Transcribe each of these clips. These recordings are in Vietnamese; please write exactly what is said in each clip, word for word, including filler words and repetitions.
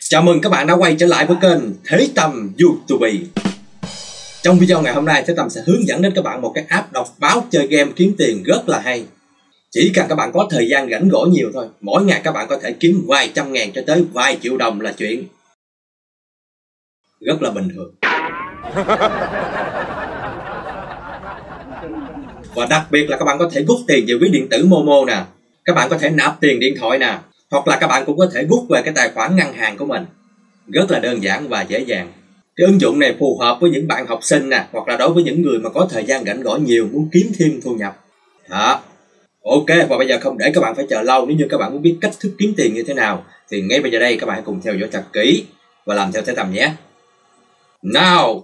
Chào mừng các bạn đã quay trở lại với kênh Thế Tâm YouTube. Trong video ngày hôm nay, Thế Tâm sẽ hướng dẫn đến các bạn một cái app đọc báo chơi game kiếm tiền rất là hay. Chỉ cần các bạn có thời gian rảnh rỗi nhiều thôi, mỗi ngày các bạn có thể kiếm vài trăm ngàn cho tới vài triệu đồng là chuyện rất là bình thường. Và đặc biệt là các bạn có thể rút tiền về ví điện tử Momo nè, các bạn có thể nạp tiền điện thoại nè, hoặc là các bạn cũng có thể rút về cái tài khoản ngân hàng của mình. Rất là đơn giản và dễ dàng. Cái ứng dụng này phù hợp với những bạn học sinh nè, hoặc là đối với những người mà có thời gian rảnh rỗi nhiều, muốn kiếm thêm thu nhập. Đó. Ok, và bây giờ không để các bạn phải chờ lâu, nếu như các bạn muốn biết cách thức kiếm tiền như thế nào thì ngay bây giờ đây các bạn hãy cùng theo dõi thật kỹ và làm theo Thế Tâm nhé. Nào.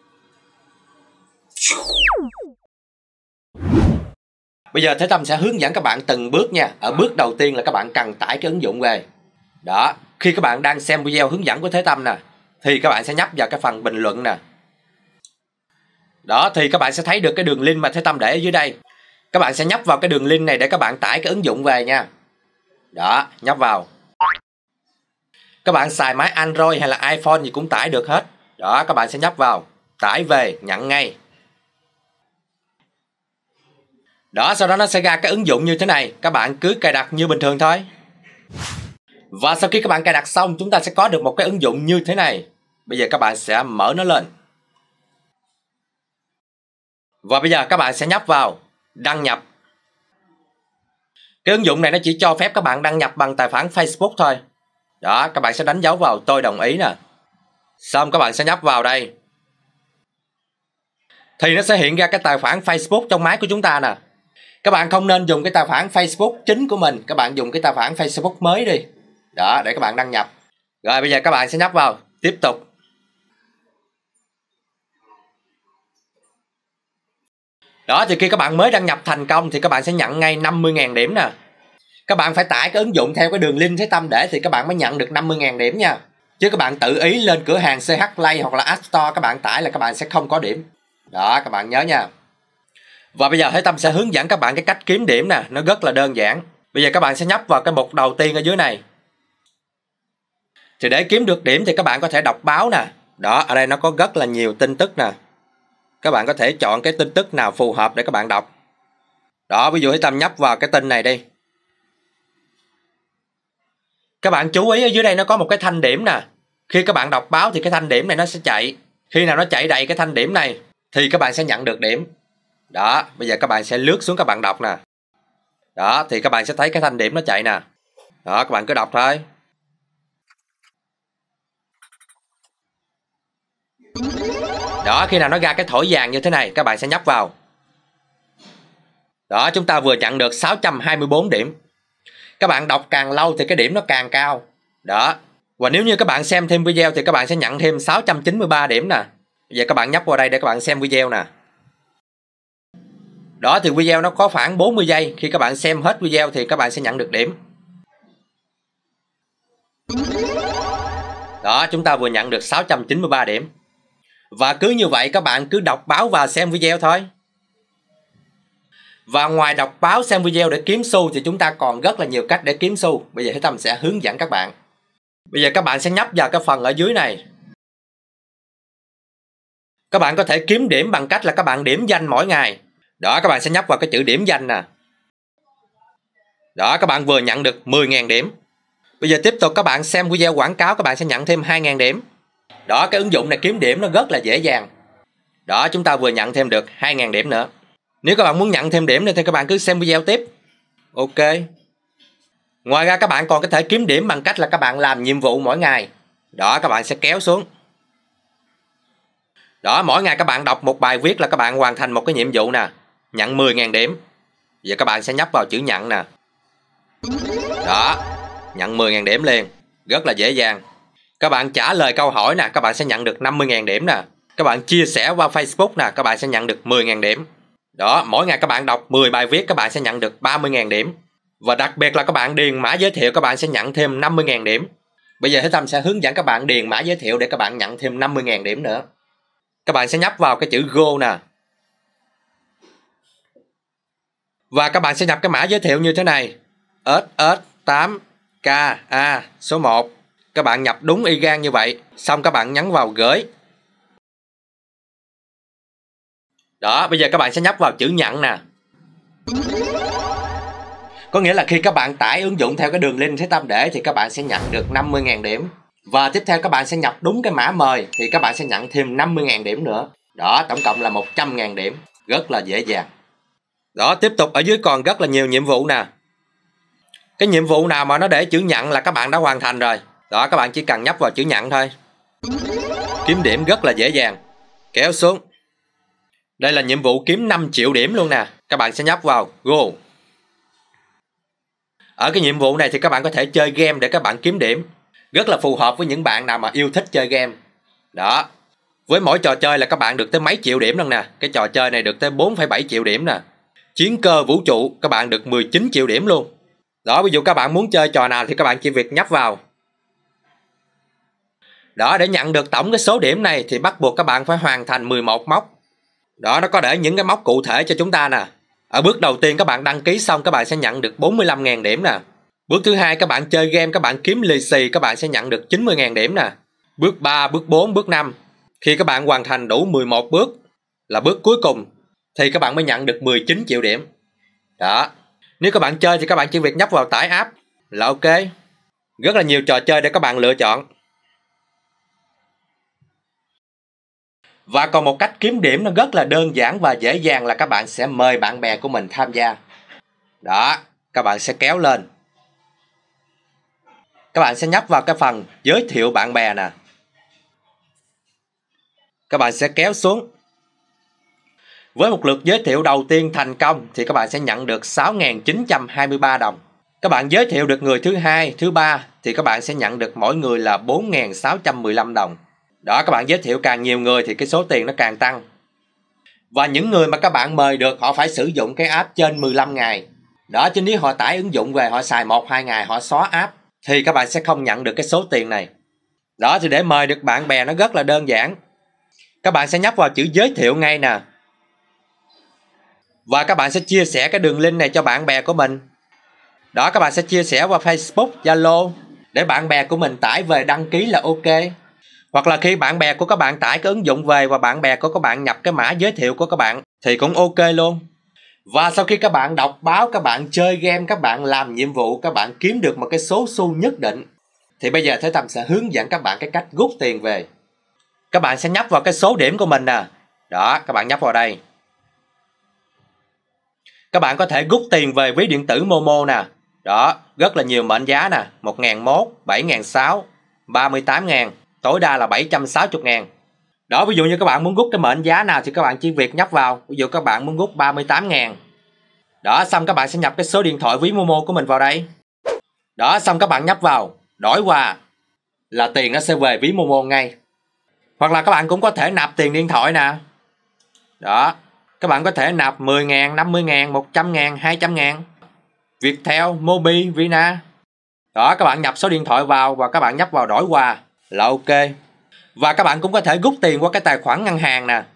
Bây giờ Thế Tâm sẽ hướng dẫn các bạn từng bước nha. Ở bước đầu tiên là các bạn cần tải cái ứng dụng về. Đó, khi các bạn đang xem video hướng dẫn của Thế Tâm nè, thì các bạn sẽ nhấp vào cái phần bình luận nè. Đó, thì các bạn sẽ thấy được cái đường link mà Thế Tâm để ở dưới đây. Các bạn sẽ nhấp vào cái đường link này để các bạn tải cái ứng dụng về nha. Đó, nhấp vào. Các bạn xài máy Android hay là iPhone gì cũng tải được hết. Đó, các bạn sẽ nhấp vào, tải về, nhận ngay. Đó, sau đó nó sẽ ra cái ứng dụng như thế này. Các bạn cứ cài đặt như bình thường thôi. Và sau khi các bạn cài đặt xong, chúng ta sẽ có được một cái ứng dụng như thế này. Bây giờ các bạn sẽ mở nó lên. Và bây giờ các bạn sẽ nhấp vào đăng nhập. Cái ứng dụng này nó chỉ cho phép các bạn đăng nhập bằng tài khoản Facebook thôi. Đó, các bạn sẽ đánh dấu vào tôi đồng ý nè. Xong các bạn sẽ nhấp vào đây. Thì nó sẽ hiện ra cái tài khoản Facebook trong máy của chúng ta nè. Các bạn không nên dùng cái tài khoản Facebook chính của mình. Các bạn dùng cái tài khoản Facebook mới đi. Đó, để các bạn đăng nhập. Rồi bây giờ các bạn sẽ nhấp vào tiếp tục. Đó, thì khi các bạn mới đăng nhập thành công thì các bạn sẽ nhận ngay năm mươi nghìn điểm nè. Các bạn phải tải cái ứng dụng theo cái đường link Thế Tâm để thì các bạn mới nhận được năm mươi nghìn điểm nha. Chứ các bạn tự ý lên cửa hàng xê hát Play hoặc là App Store các bạn tải là các bạn sẽ không có điểm. Đó, các bạn nhớ nha. Và bây giờ Thế Tâm sẽ hướng dẫn các bạn cái cách kiếm điểm nè. Nó rất là đơn giản. Bây giờ các bạn sẽ nhấp vào cái mục đầu tiên ở dưới này. Thì để kiếm được điểm thì các bạn có thể đọc báo nè. Đó, ở đây nó có rất là nhiều tin tức nè. Các bạn có thể chọn cái tin tức nào phù hợp để các bạn đọc. Đó, ví dụ Thế Tâm nhấp vào cái tin này đi. Các bạn chú ý ở dưới đây nó có một cái thanh điểm nè. Khi các bạn đọc báo thì cái thanh điểm này nó sẽ chạy. Khi nào nó chạy đầy cái thanh điểm này thì các bạn sẽ nhận được điểm. Đó, bây giờ các bạn sẽ lướt xuống các bạn đọc nè. Đó, thì các bạn sẽ thấy cái thanh điểm nó chạy nè. Đó, các bạn cứ đọc thôi. Đó, khi nào nó ra cái thỏi vàng như thế này các bạn sẽ nhấp vào. Đó, chúng ta vừa nhận được sáu trăm hai mươi tư điểm. Các bạn đọc càng lâu thì cái điểm nó càng cao. Đó. Và nếu như các bạn xem thêm video thì các bạn sẽ nhận thêm sáu trăm chín mươi ba điểm nè. Bây giờ các bạn nhấp vào đây để các bạn xem video nè. Đó, thì video nó có khoảng bốn mươi giây. Khi các bạn xem hết video thì các bạn sẽ nhận được điểm. Đó, chúng ta vừa nhận được sáu trăm chín mươi ba điểm. Và cứ như vậy các bạn cứ đọc báo và xem video thôi. Và ngoài đọc báo xem video để kiếm xu thì chúng ta còn rất là nhiều cách để kiếm xu. Bây giờ Thế Tâm sẽ hướng dẫn các bạn. Bây giờ các bạn sẽ nhấp vào cái phần ở dưới này. Các bạn có thể kiếm điểm bằng cách là các bạn điểm danh mỗi ngày. Đó, các bạn sẽ nhấp vào cái chữ điểm danh nè. Đó, các bạn vừa nhận được mười nghìn điểm. Bây giờ tiếp tục các bạn xem video quảng cáo các bạn sẽ nhận thêm hai nghìn điểm. Đó, cái ứng dụng này kiếm điểm nó rất là dễ dàng. Đó, chúng ta vừa nhận thêm được hai nghìn điểm nữa. Nếu các bạn muốn nhận thêm điểm nữa thì các bạn cứ xem video tiếp. Ok. Ngoài ra các bạn còn có thể kiếm điểm bằng cách là các bạn làm nhiệm vụ mỗi ngày. Đó, các bạn sẽ kéo xuống. Đó, mỗi ngày các bạn đọc một bài viết là các bạn hoàn thành một cái nhiệm vụ nè. Nhận mười nghìn điểm. Giờ các bạn sẽ nhấp vào chữ nhận nè. Đó, nhận mười nghìn điểm liền. Rất là dễ dàng. Các bạn trả lời câu hỏi nè, các bạn sẽ nhận được năm mươi nghìn điểm nè. Các bạn chia sẻ qua Facebook nè, các bạn sẽ nhận được mười nghìn điểm. Đó, mỗi ngày các bạn đọc mười bài viết các bạn sẽ nhận được ba mươi nghìn điểm. Và đặc biệt là các bạn điền mã giới thiệu các bạn sẽ nhận thêm năm mươi nghìn điểm. Bây giờ Thế Tâm sẽ hướng dẫn các bạn điền mã giới thiệu để các bạn nhận thêm năm mươi nghìn điểm nữa. Các bạn sẽ nhấp vào cái chữ Go nè. Và các bạn sẽ nhập cái mã giới thiệu như thế này. ét ét tám K A số một. Các bạn nhập đúng y gan như vậy, xong các bạn nhấn vào gửi. Đó, bây giờ các bạn sẽ nhấp vào chữ nhận nè. Có nghĩa là khi các bạn tải ứng dụng theo cái đường link Thế Tâm để thì các bạn sẽ nhận được năm mươi nghìn điểm. Và tiếp theo các bạn sẽ nhập đúng cái mã mời thì các bạn sẽ nhận thêm năm mươi nghìn điểm nữa. Đó, tổng cộng là một trăm nghìn điểm. Rất là dễ dàng. Đó, tiếp tục ở dưới còn rất là nhiều nhiệm vụ nè. Cái nhiệm vụ nào mà nó để chữ nhận là các bạn đã hoàn thành rồi. Đó, các bạn chỉ cần nhấp vào chữ nhận thôi. Kiếm điểm rất là dễ dàng. Kéo xuống. Đây là nhiệm vụ kiếm năm triệu điểm luôn nè. Các bạn sẽ nhấp vào Go. Ở cái nhiệm vụ này thì các bạn có thể chơi game để các bạn kiếm điểm. Rất là phù hợp với những bạn nào mà yêu thích chơi game. Đó. Với mỗi trò chơi là các bạn được tới mấy triệu điểm luôn nè. Cái trò chơi này được tới bốn phẩy bảy triệu điểm nè. Chiến cơ vũ trụ các bạn được mười chín triệu điểm luôn. Đó, ví dụ các bạn muốn chơi trò nào thì các bạn chỉ việc nhấp vào. Đó, để nhận được tổng cái số điểm này thì bắt buộc các bạn phải hoàn thành mười một mốc. Đó, nó có để những cái mốc cụ thể cho chúng ta nè. Ở bước đầu tiên các bạn đăng ký xong các bạn sẽ nhận được bốn mươi lăm nghìn điểm nè. Bước thứ hai các bạn chơi game các bạn kiếm lì xì các bạn sẽ nhận được chín mươi nghìn điểm nè. Bước ba, bước bốn, bước năm. Khi các bạn hoàn thành đủ mười một bước là bước cuối cùng thì các bạn mới nhận được mười chín triệu điểm. Đó. Nếu các bạn chơi thì các bạn chỉ việc nhấp vào tải app là ok. Rất là nhiều trò chơi để các bạn lựa chọn. Và còn một cách kiếm điểm nó rất là đơn giản và dễ dàng là các bạn sẽ mời bạn bè của mình tham gia. Đó, các bạn sẽ kéo lên. Các bạn sẽ nhấp vào cái phần giới thiệu bạn bè nè. Các bạn sẽ kéo xuống. Với một lượt giới thiệu đầu tiên thành công thì các bạn sẽ nhận được sáu nghìn chín trăm hai mươi ba đồng. Các bạn giới thiệu được người thứ hai, thứ ba thì các bạn sẽ nhận được mỗi người là bốn nghìn sáu trăm mười lăm đồng. Đó, các bạn giới thiệu càng nhiều người thì cái số tiền nó càng tăng. Và những người mà các bạn mời được họ phải sử dụng cái app trên mười lăm ngày. Đó, chứ nếu họ tải ứng dụng về họ xài một hai ngày họ xóa app thì các bạn sẽ không nhận được cái số tiền này. Đó, thì để mời được bạn bè nó rất là đơn giản. Các bạn sẽ nhấp vào chữ giới thiệu ngay nè. Và các bạn sẽ chia sẻ cái đường link này cho bạn bè của mình. Đó, các bạn sẽ chia sẻ qua Facebook, Zalo để bạn bè của mình tải về đăng ký là ok. Hoặc là khi bạn bè của các bạn tải cái ứng dụng về và bạn bè của các bạn nhập cái mã giới thiệu của các bạn thì cũng ok luôn. Và sau khi các bạn đọc báo, các bạn chơi game, các bạn làm nhiệm vụ, các bạn kiếm được một cái số xu nhất định thì bây giờ Thế Tâm sẽ hướng dẫn các bạn cái cách rút tiền về. Các bạn sẽ nhấp vào cái số điểm của mình nè. Đó, các bạn nhấp vào đây. Các bạn có thể rút tiền về ví điện tử Momo nè. Đó, rất là nhiều mệnh giá nè. một nghìn một, bảy nghìn sáu trăm, ba mươi tám nghìn, tối đa là bảy trăm sáu mươi nghìn. Đó, ví dụ như các bạn muốn rút cái mệnh giá nào thì các bạn chỉ việc nhấp vào. Ví dụ các bạn muốn rút ba mươi tám nghìn. Đó, xong các bạn sẽ nhập cái số điện thoại ví Momo của mình vào đây. Đó, xong các bạn nhấp vào đổi qua là tiền nó sẽ về ví Momo ngay. Hoặc là các bạn cũng có thể nạp tiền điện thoại nè. Đó, các bạn có thể nạp mười nghìn, năm mươi nghìn, một trăm nghìn, hai trăm nghìn. Viettel, Mobi, Vina. Đó, các bạn nhập số điện thoại vào và các bạn nhấp vào đổi qua là ok. Và các bạn cũng có thể rút tiền qua cái tài khoản ngân hàng nè.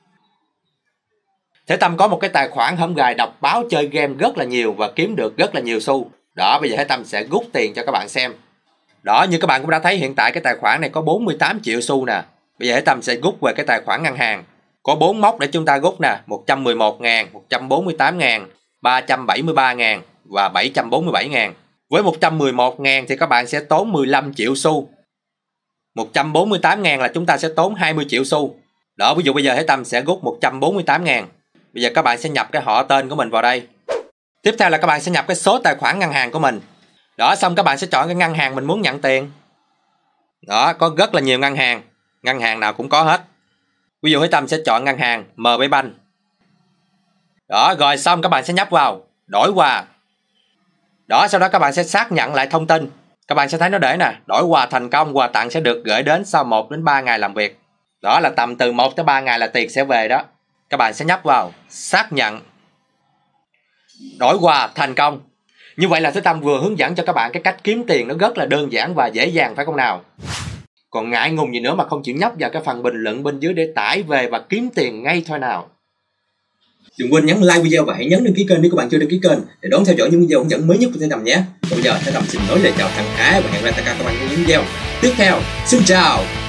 Thế Tâm có một cái tài khoản hổm gài đọc báo chơi game rất là nhiều và kiếm được rất là nhiều xu. Đó, bây giờ Thế Tâm sẽ rút tiền cho các bạn xem. Đó, như các bạn cũng đã thấy hiện tại cái tài khoản này có bốn mươi tám triệu xu nè. Bây giờ Thế Tâm sẽ rút về cái tài khoản ngân hàng. Có bốn mốc để chúng ta rút nè. một trăm mười một nghìn, một trăm bốn mươi tám nghìn, ba trăm bảy mươi ba nghìn và bảy trăm bốn mươi bảy nghìn. Với một trăm mười một nghìn thì các bạn sẽ tốn mười lăm triệu xu. một trăm bốn mươi tám nghìn là chúng ta sẽ tốn hai mươi triệu xu. Đó, ví dụ bây giờ Thế Tâm sẽ rút một trăm bốn mươi tám nghìn. Bây giờ các bạn sẽ nhập cái họ tên của mình vào đây. Tiếp theo là các bạn sẽ nhập cái số tài khoản ngân hàng của mình. Đó, xong các bạn sẽ chọn cái ngân hàng mình muốn nhận tiền. Đó, có rất là nhiều ngân hàng. Ngân hàng nào cũng có hết. Ví dụ Thế Tâm sẽ chọn ngân hàng em bê Bank. Đó, rồi xong các bạn sẽ nhấp vào đổi qua. Đó, sau đó các bạn sẽ xác nhận lại thông tin. Các bạn sẽ thấy nó để nè, đổi quà thành công, quà tặng sẽ được gửi đến sau một đến ba ngày làm việc. Đó là tầm từ một tới ba ngày là tiền sẽ về đó. Các bạn sẽ nhấp vào xác nhận. Đổi quà thành công. Như vậy là Thế Tâm vừa hướng dẫn cho các bạn cái cách kiếm tiền nó rất là đơn giản và dễ dàng phải không nào? Còn ngại ngùng gì nữa mà không chịu nhấp vào cái phần bình luận bên dưới để tải về và kiếm tiền ngay thôi nào. Đừng quên nhấn like video và hãy nhấn đăng ký kênh nếu các bạn chưa đăng ký kênh để đón theo dõi những video hướng dẫn mới nhất của Thái Tầm nhé. Còn bây giờ Thái Tầm xin nói lời chào thân ái và hẹn gặp lại tất cả các bạn trong những video tiếp theo. Xin chào.